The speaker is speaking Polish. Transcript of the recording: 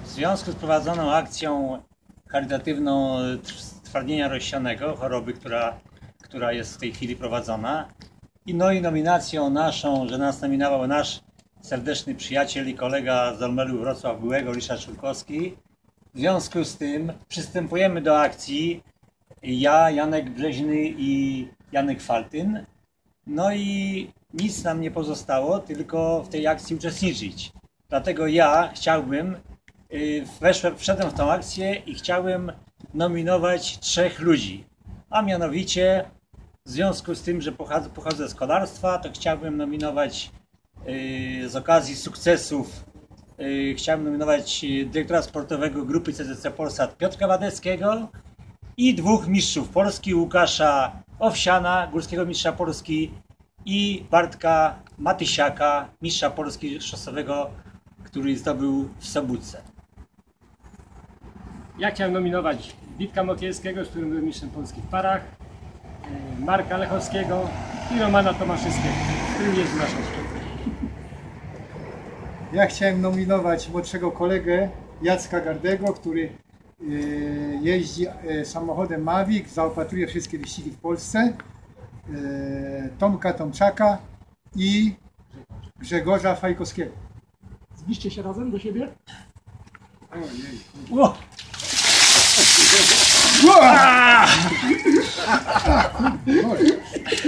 W związku z prowadzoną akcją charytatywną stwardnienia rozsianego, choroby, która jest w tej chwili prowadzona, i nominacją naszą, że nas nominował nasz serdeczny przyjaciel i kolega z Dolmelu Wrocław byłego, Ryszard Szurkowski. W związku z tym przystępujemy do akcji, ja, Janek Brzeźny i Janek Faltyn. No i nic nam nie pozostało, tylko w tej akcji uczestniczyć. Dlatego ja chciałbym, wszedłem w tą akcję i chciałem nominować 3 ludzi. A mianowicie, w związku z tym, że pochodzę z kolarstwa, to chciałbym nominować z okazji sukcesów, chciałbym nominować dyrektora sportowego grupy CCC Polsat Piotra Wadeckiego i 2 mistrzów Polski, Łukasza Owsiana, górskiego mistrza Polski, i Bartka Matysiaka, mistrza Polski szosowego, który zdobył w Sobótce. Ja chciałem nominować Witka Mokielskiego, z którym byłem mistrzem Polski w parach, Marka Lechowskiego i Romana Tomaszewskiego, z którym jeździ naszą szkołę. Ja chciałem nominować młodszego kolegę Jacka Gardego, który jeździ samochodem Mavic, zaopatruje wszystkie wyścigi w Polsce, Tomka Tomczaka i Grzegorza Fajkowskiego. Zbliżcie się razem do siebie. Ło! Ło!